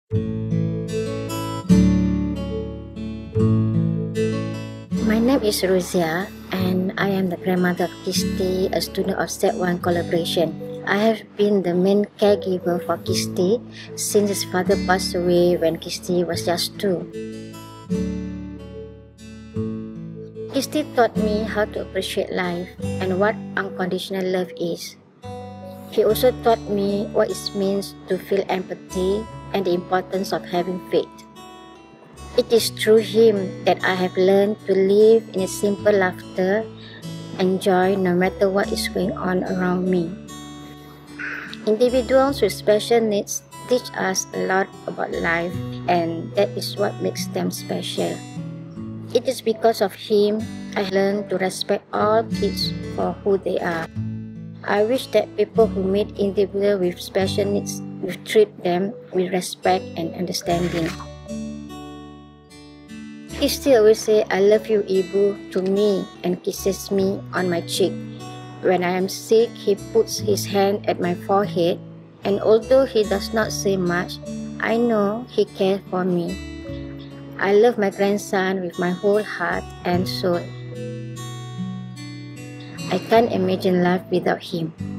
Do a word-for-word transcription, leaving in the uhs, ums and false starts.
My name is Rozia, and I am the grandmother of Kisti, a student of Step one Collaboration. I have been the main caregiver for Kisti since his father passed away when Kisti was just two. Kisti taught me how to appreciate life and what unconditional love is. He also taught me what it means to feel empathy and the importance of having faith. It is through him that I have learned to live in a simple laughter and joy no matter what is going on around me. Individuals with special needs teach us a lot about life, and that is what makes them special. It is because of him I learned to respect all kids for who they are. I wish that people who meet individuals with special needs will treat them with respect and understanding. He still always say, "I love you, Ibu," to me and kisses me on my cheek. When I am sick, he puts his hand at my forehead, and although he does not say much, I know he cares for me. I love my grandson with my whole heart and soul. I can't imagine life without him.